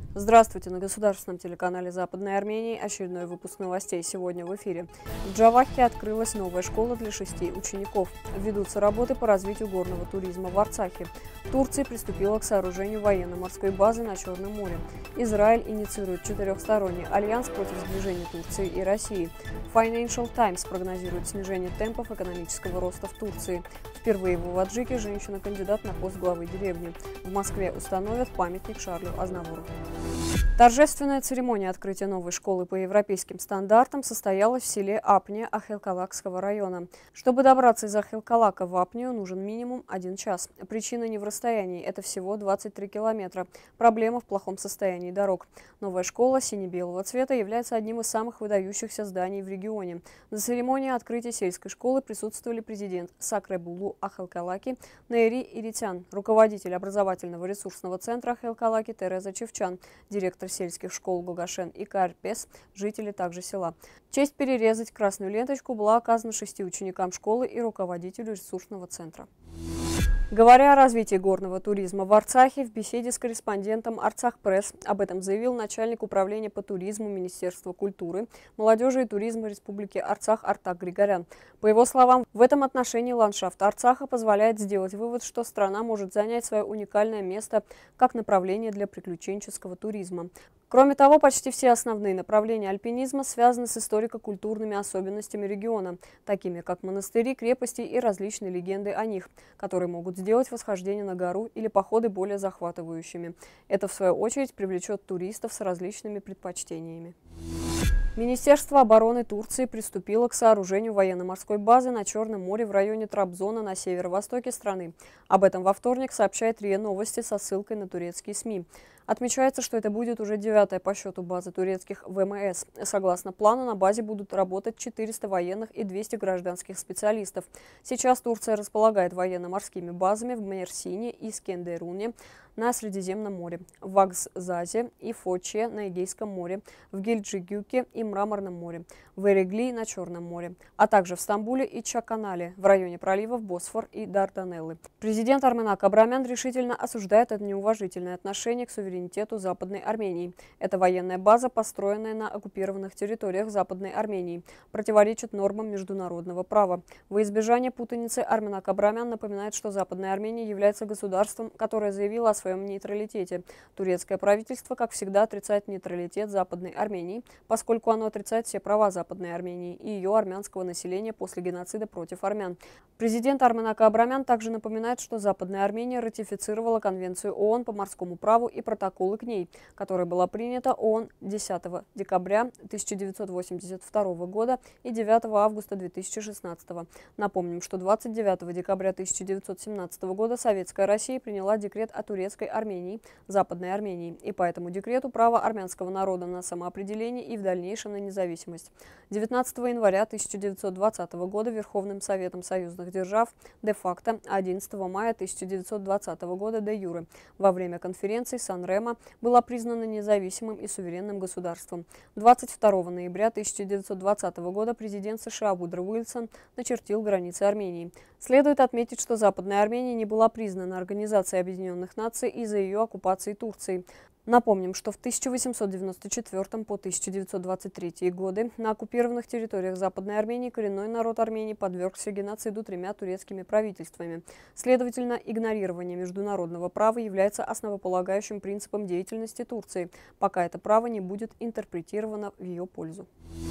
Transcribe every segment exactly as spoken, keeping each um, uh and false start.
Здравствуйте! На государственном телеканале Западной Армении очередной выпуск новостей сегодня в эфире. В Джавахе открылась новая школа для шести учеников. Ведутся работы по развитию горного туризма в Арцахе. Турция приступила к сооружению военно-морской базы на Черном море. Израиль инициирует четырехсторонний альянс против сближения Турции и России. Financial Times прогнозирует снижение темпов экономического роста в Турции. Впервые в Уваджике женщина-кандидат на пост главы деревни. В Москве установят памятник Шарлю Азнавуру. Торжественная церемония открытия новой школы по европейским стандартам состоялась в селе Апния Ахелкалакского района. Чтобы добраться из Ахелкалака в Апнию, нужен минимум один час. Причина не в расстоянии, это всего двадцать три километра. Проблема в плохом состоянии дорог. Новая школа сине-белого цвета является одним из самых выдающихся зданий в регионе. На церемонии открытия сельской школы присутствовали президент Сакребулу Ахелкалаки Нейри Иритян, руководитель образовательного ресурсного центра Ахелкалаки Тереза Чевчан, директор сельских школ Гогашен и Карпес, жители также села. Честь перерезать красную ленточку была оказана шести ученикам школы и руководителю ресурсного центра. Говоря о развитии горного туризма в Арцахе, в беседе с корреспондентом Арцах-пресс об этом заявил начальник управления по туризму Министерства культуры, молодежи и туризма Республики Арцах Артак Григорян. По его словам, в этом отношении ландшафт Арцаха позволяет сделать вывод, что страна может занять свое уникальное место как направление для приключенческого туризма. Кроме того, почти все основные направления альпинизма связаны с историко-культурными особенностями региона, такими как монастыри, крепости и различные легенды о них, которые могут сделать восхождение на гору или походы более захватывающими. Это, в свою очередь, привлечет туристов с различными предпочтениями. Министерство обороны Турции приступило к сооружению военно-морской базы на Черном море в районе Трабзона на северо-востоке страны. Об этом во вторник сообщает РИА Новости со ссылкой на турецкие СМИ. Отмечается, что это будет уже девятая по счету база турецких ВМС. Согласно плану, на базе будут работать четыреста военных и двести гражданских специалистов. Сейчас Турция располагает военно-морскими базами в Мерсине и Скендеруне на Средиземном море, в Акзазе и Фоче на Эгейском море, в Гельджигюке и Мраморном море, в Эрегли на Черном море, а также в Стамбуле и Чаканале, в районе проливов Босфор и Дарданеллы. Президент Арменак Абрамян решительно осуждает это неуважительное отношение к суверенитету Западной Армении. Эта военная база, построенная на оккупированных территориях Западной Армении, противоречит нормам международного права. Во избежание путаницы Арменак Абрамян напоминает, что Западная Армения является государством, которое заявило о своем нейтралитете. Турецкое правительство, как всегда, отрицает нейтралитет Западной Армении, поскольку оно отрицает все права Западной Армении и ее армянского населения после геноцида против армян. Президент Арменак Абрамян также напоминает, что Западная Армения ратифицировала Конвенцию ООН по морскому праву и протоколы к ней, которая была принята ООН десятого декабря тысяча девятьсот восемьдесят второго года и девятого августа две тысячи шестнадцатого. Напомним, что двадцать девятого декабря тысяча девятьсот семнадцатого года Советская Россия приняла декрет о турецкой Армении, Западной Армении, и по этому декрету право армянского народа на самоопределение и в дальнейшем на независимость. девятнадцатого января тысяча девятьсот двадцатого года Верховным Советом союзных держав де-факто, а одиннадцатого мая тысяча девятьсот двадцатого года де-юре во время конференции Сан-Ремо была признана независимым и суверенным государством. двадцать второго ноября тысяча девятьсот двадцатого года президент США Вудро Уилсон начертил границы Армении. Следует отметить, что Западная Армения не была признана Организацией Объединенных Наций из-за ее оккупации Турцией. Напомним, что в тысяча восемьсот девяносто четвёртом по тысяча девятьсот двадцать третий годы на оккупированных территориях Западной Армении коренной народ Армении подвергся геноциду тремя турецкими правительствами. Следовательно, игнорирование международного права является основополагающим принципом деятельности Турции, пока это право не будет интерпретировано в ее пользу.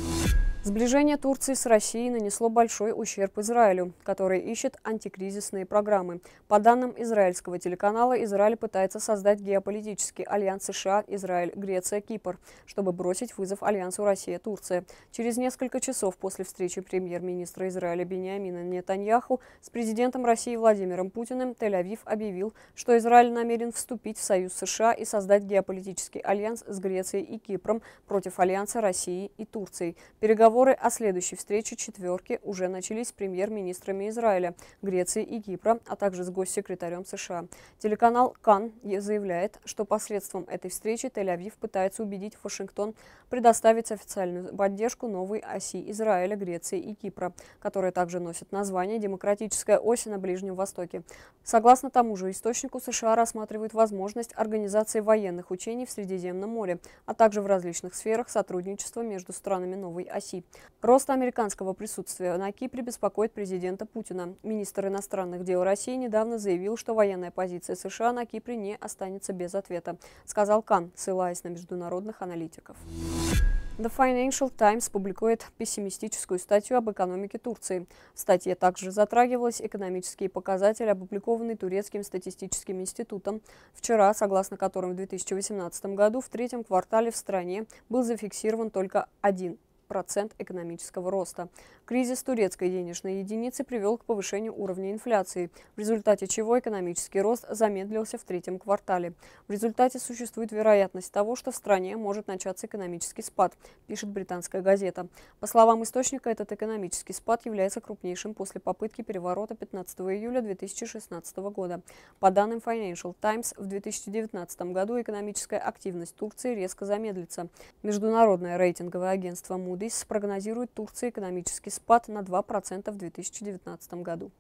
Сближение Турции с Россией нанесло большой ущерб Израилю, который ищет антикризисные программы. По данным израильского телеканала, Израиль пытается создать геополитический альянс США, Израиль, Греция, Кипр, чтобы бросить вызов альянсу Россия-Турция. Через несколько часов после встречи премьер-министра Израиля Биньямина Нетаньяху с президентом России Владимиром Путиным Тель-Авив объявил, что Израиль намерен вступить в союз США и создать геополитический альянс с Грецией и Кипром против альянса России и Турции. Переговоры Переговоры о следующей встрече четверки уже начались с премьер-министрами Израиля, Греции и Кипра, а также с госсекретарем США. Телеканал Кан заявляет, что посредством этой встречи Тель-Авив пытается убедить Вашингтон предоставить официальную поддержку новой оси Израиля, Греции и Кипра, которая также носит название «Демократическая ось на Ближнем Востоке». Согласно тому же источнику, США рассматривают возможность организации военных учений в Средиземном море, а также в различных сферах сотрудничества между странами новой оси. Рост американского присутствия на Кипре беспокоит президента Путина. Министр иностранных дел России недавно заявил, что военная позиция США на Кипре не останется без ответа, сказал Кан, ссылаясь на международных аналитиков. The Financial Times публикует пессимистическую статью об экономике Турции. В статье также затрагивались экономические показатели, опубликованные Турецким статистическим институтом вчера, согласно которым в две тысячи восемнадцатом году в третьем квартале в стране был зафиксирован только один процент экономического роста. Кризис турецкой денежной единицы привел к повышению уровня инфляции, в результате чего экономический рост замедлился в третьем квартале. В результате существует вероятность того, что в стране может начаться экономический спад, пишет британская газета. По словам источника, этот экономический спад является крупнейшим после попытки переворота пятнадцатого июля две тысячи шестнадцатого года. По данным Financial Times, в две тысячи девятнадцатом году экономическая активность Турции резко замедлится. Международное рейтинговое агентство Moody's прогнозирует Турции экономический спад на два процента в две тысячи девятнадцатом году.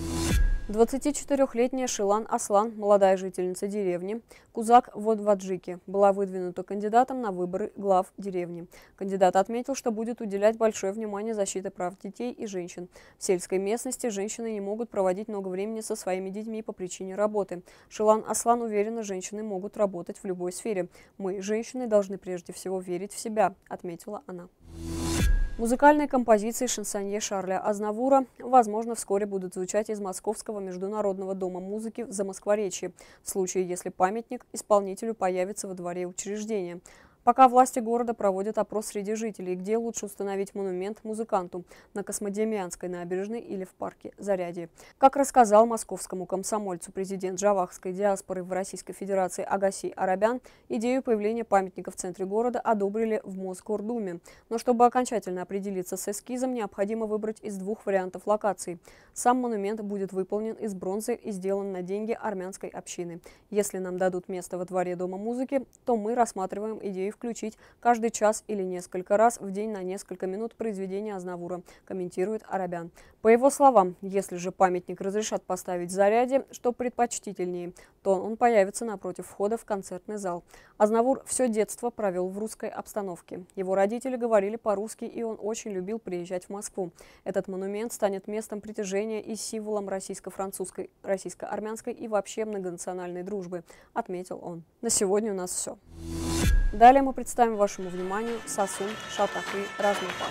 двадцатичетырёхлетняя Шилан Аслан, молодая жительница деревни Кузак в Одваджике, была выдвинута кандидатом на выборы глав деревни. Кандидат отметил, что будет уделять большое внимание защите прав детей и женщин. В сельской местности женщины не могут проводить много времени со своими детьми по причине работы. Шилан Аслан уверена, женщины могут работать в любой сфере. Мы, женщины, должны прежде всего верить в себя, отметила она. Музыкальные композиции шансонье Шарля Азнавура, возможно, вскоре будут звучать из Московского международного дома музыки в Замоскворечье, в случае, если памятник исполнителю появится во дворе учреждения. Пока власти города проводят опрос среди жителей, где лучше установить монумент музыканту – на Космодемьянской набережной или в парке Зарядье. Как рассказал московскому комсомольцу президент джавахской диаспоры в Российской Федерации Агасий Арабян, идею появления памятника в центре города одобрили в Мосгордуме. Но чтобы окончательно определиться с эскизом, необходимо выбрать из двух вариантов локаций. Сам монумент будет выполнен из бронзы и сделан на деньги армянской общины. Если нам дадут место во дворе Дома музыки, то мы рассматриваем идею включить каждый час или несколько раз в день на несколько минут произведения Азнавура, комментирует Арабян. По его словам, если же памятник разрешат поставить в Зарядье, что предпочтительнее, то он появится напротив входа в концертный зал. Азнавур все детство провел в русской обстановке. Его родители говорили по-русски, и он очень любил приезжать в Москву. Этот монумент станет местом притяжения и символом российско-французской, российско-армянской и вообще многонациональной дружбы, отметил он. На сегодня у нас все. Далее мы представим вашему вниманию Сасун Шатахи Размапа.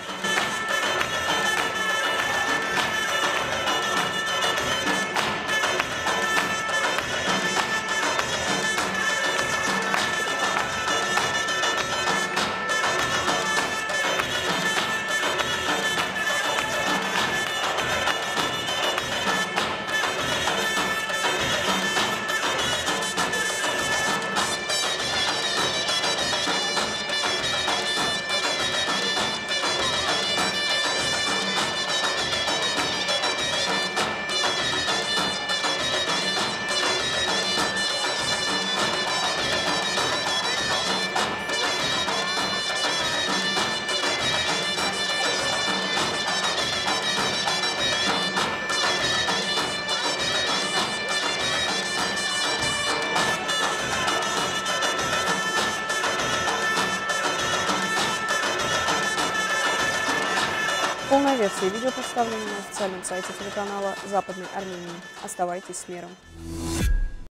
Полная версия видео представлена на официальном сайте телеканала Западной Армении. Оставайтесь с миром.